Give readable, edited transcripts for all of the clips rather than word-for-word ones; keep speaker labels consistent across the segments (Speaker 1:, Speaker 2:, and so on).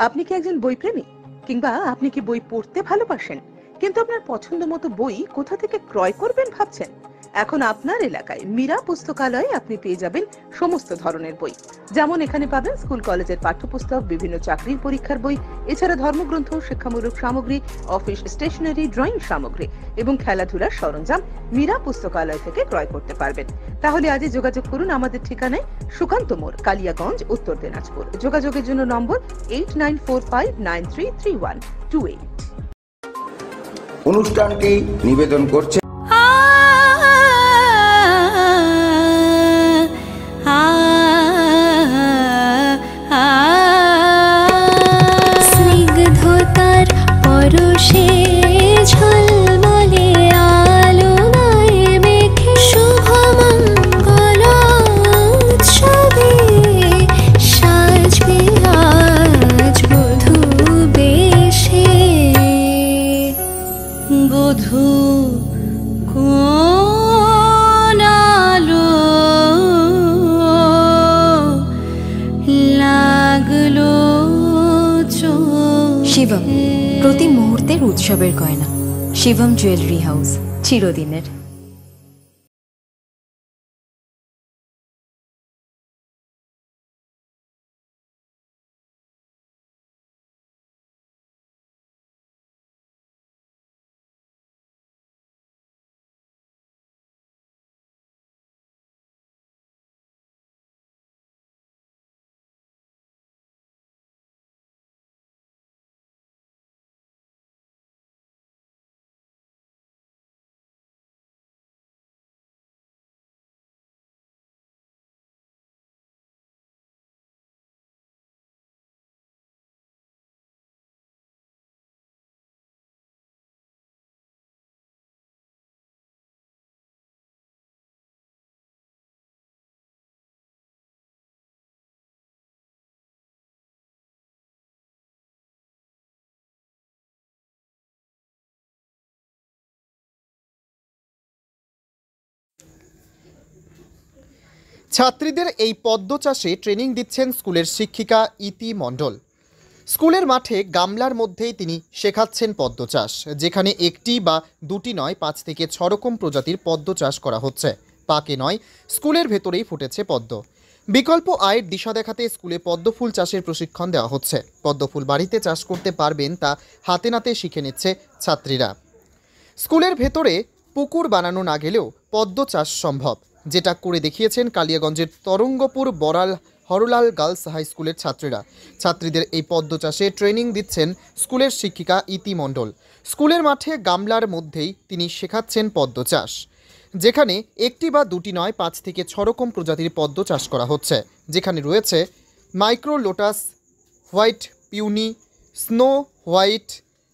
Speaker 1: আপনি কি একজন বইপ্রেমী, কিংবা আপনি কি বই পড়তে ভালোবাসেন কিন্তু আপনার পছন্দ মতো বই কোথা থেকে ক্রয় করবেন ভাবছেন? এখন আপনার এলাকায় মীরা পুস্তকালয়ে আপনি পেয়ে যাবেন সমস্ত ধরনের বই। যেমন এখানে পাবেন স্কুল কলেজের পাঠ্যপুস্তক, বিভিন্ন চাকরির পরীক্ষার বই, এছাড়া ধর্মগ্রন্থ, শিক্ষামূলক সামগ্রী, অফিস স্টেশনারি, ড্রয়িং সামগ্রী এবং খেলাধুলার সরঞ্জাম মীরা পুস্তকালয় থেকে ক্রয় করতে পারবেন। তাহলে আজই যোগাযোগ করুন আমাদের ঠিকানায়, সুকান্ত মোড়, কালিয়াগঞ্জ, উত্তর দিনাজপুর। যোগাযোগের জন্য নম্বর 8945933128।
Speaker 2: অনুষ্ঠানটি নিবেদন করছে
Speaker 3: স্নিগ্ধতার পরশে ঝলমলে আলোয় মেখে শুভমঙ্গল উৎসবে সাজবে আজ বধূ বেশে। বধূ কোন আলো লাগলো
Speaker 4: শিবম, প্রতি মুহূর্তের উৎসবের গয়না। শিবম জুয়েলারি হাউস, চিরদিনের।
Speaker 5: ছাত্রীদের এই পদ্ম চাষে ট্রেনিং দিচ্ছেন স্কুলের শিক্ষিকা ইতি মণ্ডল। স্কুলের মাঠে গামলার মধ্যেই তিনি শেখাচ্ছেন পদ্ম চাষ, যেখানে একটি বা দুটি নয় 5 থেকে 6 রকম প্রজাতির পদ্ম চাষ করা হচ্ছে। পাকে নয়, স্কুলের ভেতরেই ফুটেছে পদ্ম। বিকল্প আয়ের দিশা দেখাতে স্কুলে পদ্ম ফুল চাষের প্রশিক্ষণ দেওয়া হচ্ছে। পদ্ম ফুল বাড়িতে চাষ করতে পারবেন তা হাতে নাতে শিখে নিচ্ছে ছাত্রীরা। স্কুলের ভেতরে পুকুর বানানো না গেলেও পদ্ম চাষ সম্ভব, যেটা করে দেখিয়েছেন কালিয়াগঞ্জের তরঙ্গপুর বড়াল হরলাল গার্লস হাই স্কুলের ছাত্রীরা। ছাত্রীদের এই পদ্ম চাষে ট্রেনিং দিচ্ছেন স্কুলের শিক্ষিকা ইতি মণ্ডল। স্কুলের মাঠে গামলার মধ্যেই তিনি শেখাচ্ছেন পদ্ম চাষ, যেখানে একটি বা দুটি নয় 5 থেকে 6 রকম প্রজাতির পদ্ম চাষ করা হচ্ছে, যেখানে রয়েছে micro lotus, white peony, snow white,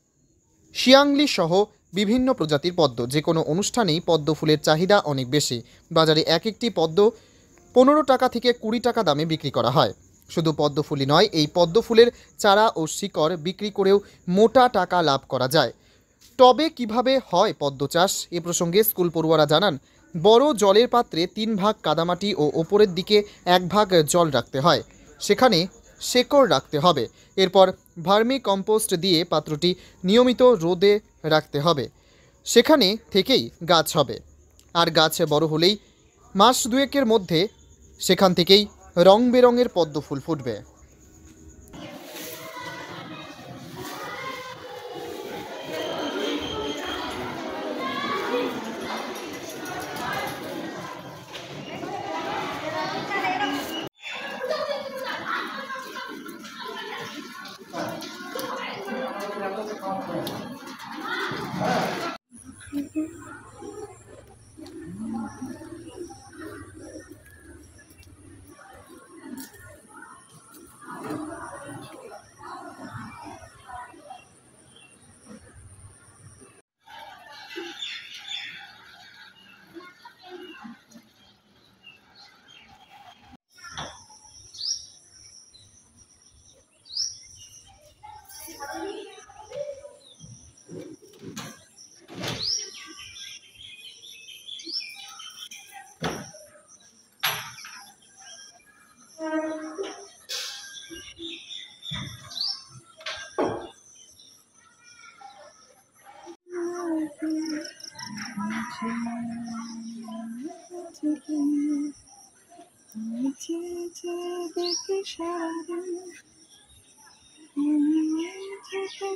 Speaker 5: শিয়াংলি সহ বিভিন্ন প্রজাতির পদ্ম। যে কোনো অনুষ্ঠানেই পদ্ম ফুলের চাহিদা অনেক বেশি। বাজারে এক একটি পদ্ম 15 টাকা থেকে 20 টাকা দামে বিক্রি করা হয়। শুধু পদ্ম ফুলই নয়, এই পদ্ম ফুলের চারা ও শিকড় বিক্রি করেও মোটা টাকা লাভ করা যায়। তবে কিভাবে হয় পদ্ম চাষ, এ প্রসঙ্গে স্কুল পড়ুয়ারা জানান, বড় জলের পাত্রে 3 ভাগ কাদামাটি ও ওপরের দিকে 1 ভাগ জল রাখতে হয়, সেখানে শেকড় রাখতে হবে। এরপর ভার্মি কম্পোস্ট দিয়ে পাত্রটি নিয়মিত রোদে রাখতে হবে, সেখানে থেকেই গাছ হবে। আর গাছ বড় হলেই মাস 2-এর মধ্যে সেখান থেকেই রং বেরঙের পদ্ম ফুল ফুটবে।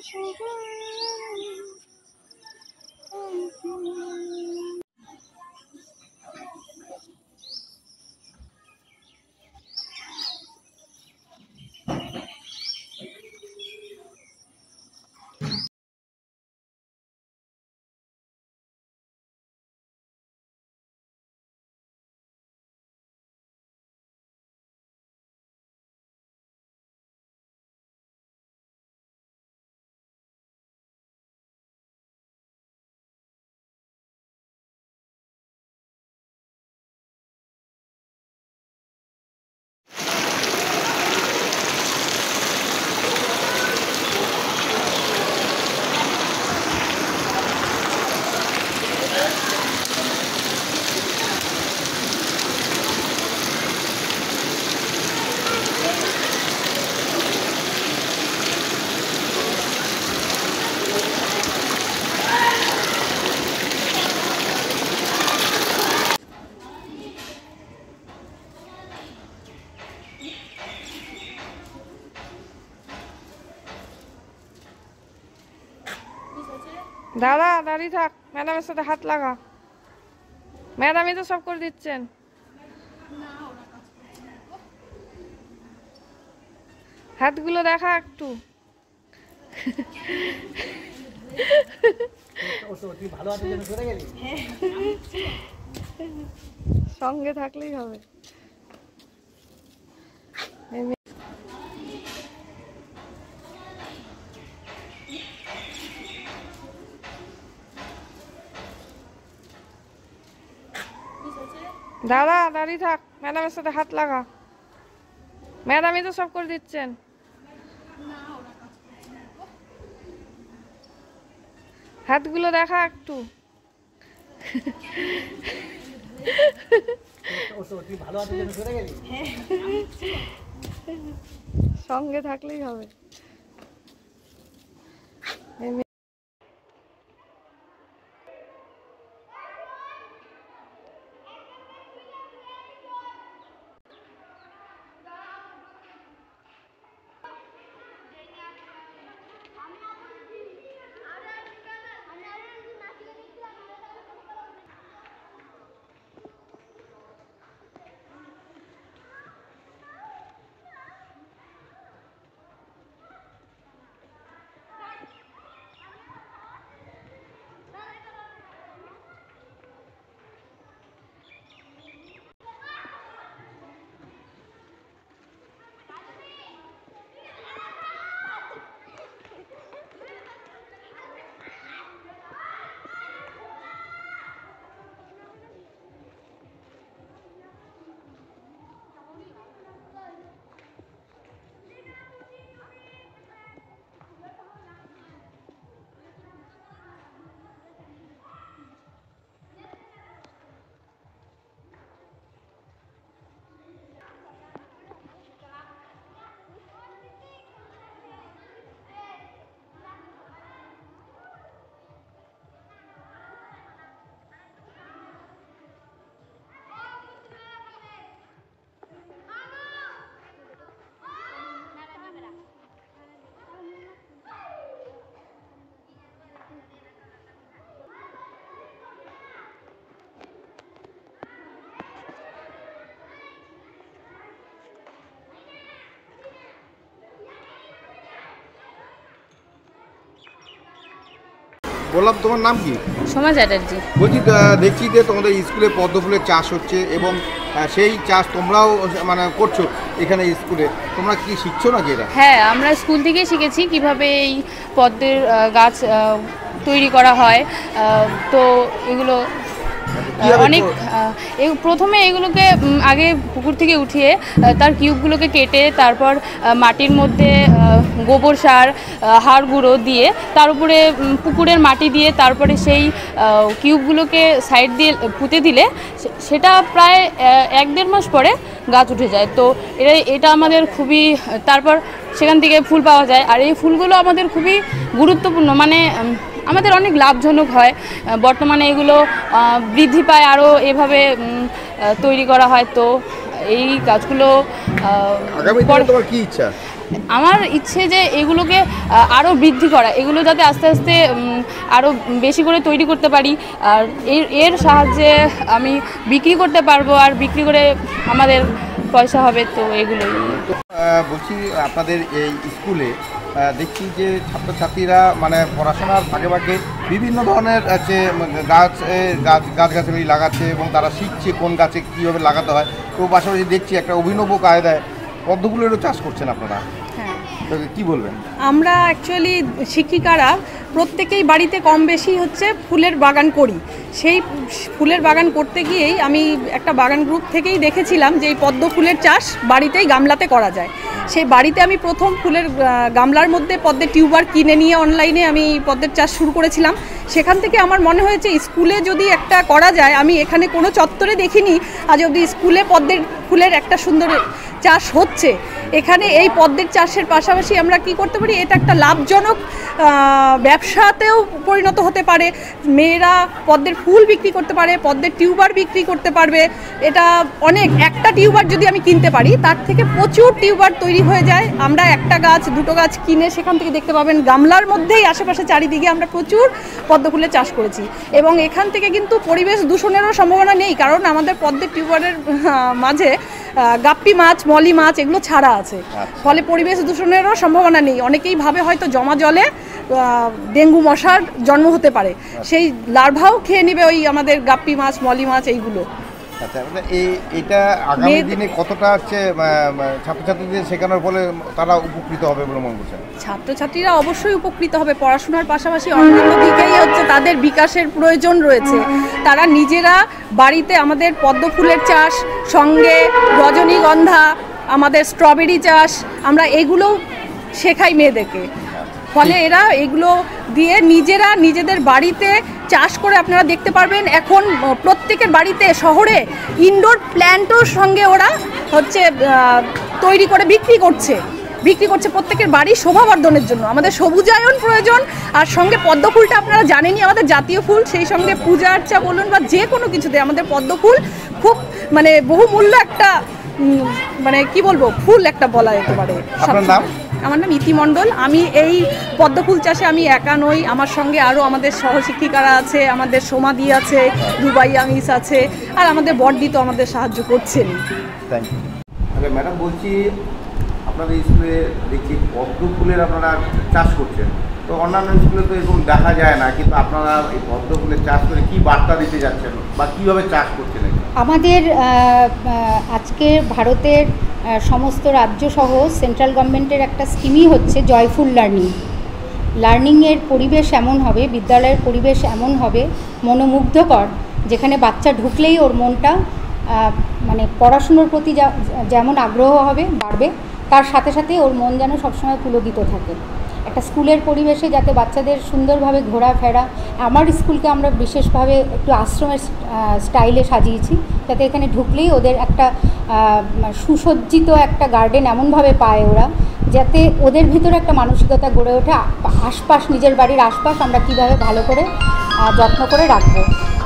Speaker 6: দাদা দাঁড়িয়ে থাক, ম্যাডামের সাথে হাত লাগা। ম্যাডামই তো সব করে দিচ্ছেন। হাতগুলো দেখা একটু। সঙ্গে থাকলেই হবে। দাদা দাঁড়িয়ে থাক, ম্যাডামের সাথে হাত লাগা। ম্যাডামই তো সব করে দিচ্ছেন। হাতগুলো দেখা একটু। সঙ্গে থাকলেই হবে।
Speaker 2: বললাম তোমার নাম কি?
Speaker 7: সোমা চ্যাটার্জি।
Speaker 2: বলছি দেখছি যে তোমাদের স্কুলে পদ্ম ফুলের চাষ হচ্ছে এবং সেই চাষ তোমরাও মানে করছো এখানে স্কুলে, তোমরা কি শিখছো নাকি এটা?
Speaker 7: হ্যাঁ, আমরা স্কুল থেকেই শিখেছি কিভাবে এই পদ্মের গাছ তৈরি করা হয়। তো এগুলো অনেক প্রথমে এগুলোকে আগে পুকুর থেকে উঠিয়ে তার কিউবগুলোকে কেটে তারপর মাটির মধ্যে গোবর সার, হাড় গুঁড়ো দিয়ে তার উপরে পুকুরের মাটি দিয়ে তারপরে সেই কিউবগুলোকে সাইড দিয়ে পুঁতে দিলে সেটা প্রায় 1-1.5 মাস পরে গাছ উঠে যায়। তো এটা আমাদের খুবই, তারপর সেখান থেকে ফুল পাওয়া যায়। আর এই ফুলগুলো আমাদের খুবই গুরুত্বপূর্ণ, মানে আমাদের অনেক লাভজনক হয়। বর্তমানে এগুলো বৃদ্ধি পায়, আরও এভাবে তৈরি করা হয়। তো এই গাছগুলো
Speaker 2: আগামী দিনে তোমার কি ইচ্ছা?
Speaker 7: আমার ইচ্ছে যে এগুলোকে আরও বৃদ্ধি করা, এগুলো যাতে আস্তে আস্তে আরও বেশি করে তৈরি করতে পারি, আর এর সাহায্যে আমি বিক্রি করতে পারবো, আর বিক্রি করে আমাদের পয়সা হবে। তো এগুলোই
Speaker 2: বলছি, আপনাদের এই স্কুলে দেখছি যে ছাত্রছাত্রীরা মানে পড়াশোনার ফাঁকে ফাঁকে বিভিন্ন ধরনের আছে গাছগাছালি লাগাচ্ছে এবং তারা শিখছে কোন গাছে কীভাবে লাগাতে হয়। তো পাশাপাশি দেখছি একটা অভিনব কায়দায় পদ্মফুলেরও চাষ করছেন আপনারা, কি বলবেন?
Speaker 8: আমরা অ্যাকচুয়ালি শিক্ষিকারা প্রত্যেকেই বাড়িতে কম বেশি হচ্ছে ফুলের বাগান করি। সেই ফুলের বাগান করতে গিয়েই আমি একটা বাগান গ্রুপ থেকেই দেখেছিলাম যে এই পদ্ম ফুলের চাষ বাড়িতেই গামলাতে করা যায়। সেই বাড়িতে আমি প্রথম ফুলের গামলার মধ্যে পদ্মের টিউবার কিনে নিয়ে অনলাইনে আমি পদ্মের চাষ শুরু করেছিলাম। সেখান থেকে আমার মনে হয়েছে স্কুলে যদি একটা করা যায়, আমি এখানে কোনো চত্বরে দেখিনি আজ অবধি স্কুলে পদ্মের ফুলের একটা সুন্দর চাষ হচ্ছে। এখানে এই পদ্মের চাষের পাশাপাশি আমরা কি করতে পারি, এটা একটা লাভজনক ব্যবসাতেও পরিণত হতে পারে। মেয়েরা পদ্মের ফুল বিক্রি করতে পারে, পদ্মের টিউবার বিক্রি করতে পারবে। এটা অনেক, একটা টিউবার যদি আমি কিনতে পারি তার থেকে প্রচুর টিউবার তৈরি হয়ে যায়। আমরা একটা গাছ দুটো গাছ কিনে সেখান থেকে দেখতে পাবেন গামলার মধ্যেই আশেপাশে চারিদিকে আমরা প্রচুর পদ্ম ফুলের চাষ করেছি। এবং এখান থেকে কিন্তু পরিবেশ দূষণেরও সম্ভাবনা নেই, কারণ আমাদের পদ্মের টিউবারের মাঝে গাপ্পি মাছ, মলি মাছ এগুলো ছাড়া আছে। ফলে পরিবেশ দূষণেরও সম্ভাবনা নেই। অনেকেই ভাবে হয়তো জমা জলে ডেঙ্গু মশার জন্ম হতে পারে, সেই লার্ভাও খেয়ে নেবে ওই আমাদের গাপ্পি মাছ, মলি মাছ এইগুলো।
Speaker 2: আচ্ছা, এটা আগামী দিনে কতটা হচ্ছে ছাত্রছাত্রীদের শেখানোর ফলে তারা উপকৃত হবে বলে মনে করছেন?
Speaker 8: ছাত্রছাত্রীরা অবশ্যই উপকৃত হবে। পড়াশোনার পাশাপাশি অন্যান্য দিকেই হচ্ছে তাদের বিকাশের প্রয়োজন রয়েছে। তারা নিজেরা বাড়িতে আমাদের পদ্ম ফুলের চাষ, সঙ্গে রজনীগন্ধা, আমাদের স্ট্রবেরি চাষ, আমরা এগুলো শেখাই মেয়েদেরকে। ফলে এরা এগুলো দিয়ে নিজেরা নিজেদের বাড়িতে চাষ করে আপনারা দেখতে পারবেন। এখন প্রত্যেকের বাড়িতে শহরে ইনডোর প্ল্যান্টও সঙ্গে ওরা হচ্ছে তৈরি করে বিক্রি করছে প্রত্যেকের বাড়ির শোভাবর্ধনের জন্য। আমাদের সবুজায়ন প্রয়োজন, আর সঙ্গে পদ্ম ফুলটা আপনারা জানেনই আমাদের জাতীয় ফুল। সেই সঙ্গে পূজা আর্চা বলুন বা যে কোনো কিছুতে আমাদের পদ্ম ফুল খুব মানে বহুমূল্য একটা মানে কি বলবো ফুল একটা বলা যেতে পারে। আমার নাম ইতি মণ্ডল। আমি এই পদ্ম ফুল চাষে আমি একা নই, আমার সঙ্গে আরও আমাদের সহশিক্ষিকারা আছে, আমাদের সোমাদি আছে, দুবাই আমিস আছে, আর আমাদের বড়দি তো আমাদের সাহায্য করছেন।
Speaker 2: Thank you. আচ্ছা ম্যাডাম, বলছি আপনাদের স্কুলে দেখছি পদ্ম ফুলের আপনারা চাষ করছেন, তো অন্যান্য স্কুলে তো এরকম দেখা যায় না, কিন্তু আপনারা এই পদ্ম ফুলের চাষ করে কী বার্তা দিতে যাচ্ছেন বা কীভাবে চাষ করছেন?
Speaker 9: আমাদের আজকে ভারতের সমস্ত রাজ্যসহ সেন্ট্রাল গভর্নমেন্টের একটা স্কিমই হচ্ছে জয়ফুল লার্নিংয়ের পরিবেশ এমন হবে, বিদ্যালয়ের পরিবেশ এমন হবে মনোমুগ্ধকর, যেখানে বাচ্চা ঢুকলেই ওর মনটা মানে পড়াশুনোর প্রতি যেমন আগ্রহ হবে বাড়বে, তার সাথে সাথে ওর মন যেন সবসময় পুলকিত থাকে। একটা স্কুলের পরিবেশে যাতে বাচ্চাদের সুন্দরভাবে ঘোরাফেরা, আমার স্কুলকে আমরা বিশেষভাবে একটু আশ্রমের স্টাইলে সাজিয়েছি, যাতে এখানে ঢুকলেই ওদের একটা সুসজ্জিত একটা গার্ডেন এমনভাবে পায় ওরা, যাতে ওদের ভিতরে একটা মানসিকতা গড়ে ওঠে আশপাশ, নিজের বাড়ির আশপাশ আমরা কীভাবে ভালো করে যত্ন করে রাখবো।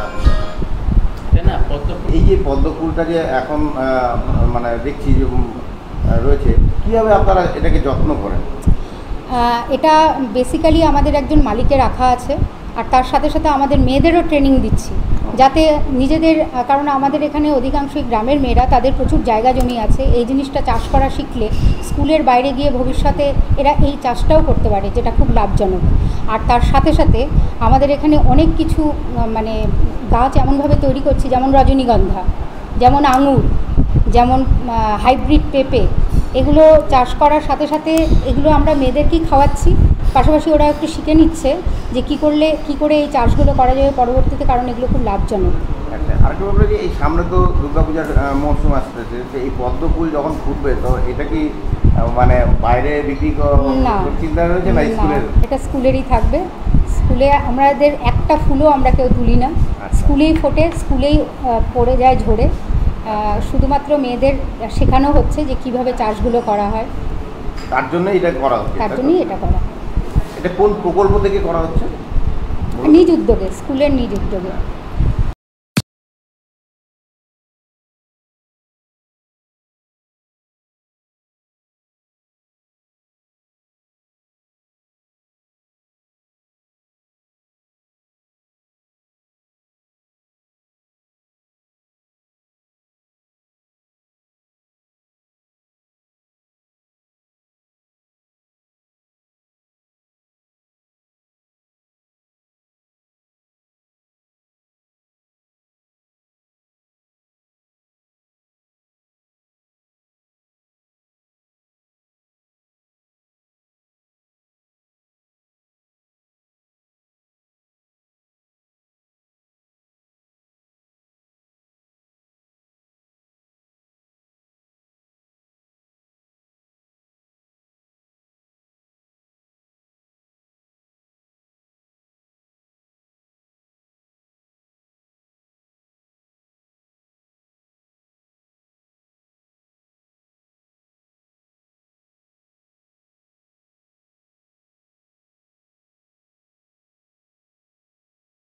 Speaker 2: এই যে পদ্ম ফুলটা যে এখন মানে দেখছি যে রয়েছে, কীভাবে আপনারা এটাকে যত্ন করেন?
Speaker 9: এটা বেসিক্যালি আমাদের একজন মালিকে রাখা আছে, আর তার সাথে সাথে আমাদের মেয়েদেরও ট্রেনিং দিচ্ছি, যাতে নিজেদের, কারণ আমাদের এখানে অধিকাংশই গ্রামের মেয়েরা, তাদের প্রচুর জায়গা জমি আছে, এই জিনিসটা চাষ করা শিখলে স্কুলের বাইরে গিয়ে ভবিষ্যতে এরা এই চাষটাও করতে পারে, যেটা খুব লাভজনক। আর তার সাথে সাথে আমাদের এখানে অনেক কিছু মানে গাছ এমনভাবে তৈরি করছি, যেমন রজনীগন্ধা, যেমন আঙুর, যেমন হাইব্রিড পেঁপে, এগুলো চাষ করার সাথে সাথে এগুলো আমরা মেয়েদেরকেই খাওয়াচ্ছি, পাশাপাশি ওরা একটু শিখে নিচ্ছে যে কী করে এই চাষগুলো করা যাবে পরবর্তীতে, কারণ এগুলো খুব লাভজনক।
Speaker 2: আচ্ছা, আরেকটা ব্যাপার যে এই সামনে তো দুর্গাপূজার মরশুম আসতেছে, এই পদ্ম ফুল যখন ফুটবে তো এটা কি মানে বাইরে বিক্রি চিন্তা রয়েছে না? স্কুলের,
Speaker 9: এটা স্কুলেরই থাকবে। স্কুলে আমাদের একটা ফুলও আমরা কেউ তুলি না, স্কুলেই ফোটে, স্কুলেই পড়ে যায় ঝরে। শুধুমাত্র মেয়েদের শেখানো হচ্ছে যে কিভাবে চাষগুলো করা হয়,
Speaker 2: তার জন্যই এটা করা হচ্ছে।
Speaker 9: তার জন্যই এটা করা।
Speaker 2: এটা কোন প্রকল্প থেকে করা হচ্ছে?
Speaker 9: নিজ উদ্যোগে, স্কুলের নিজ উদ্যোগে।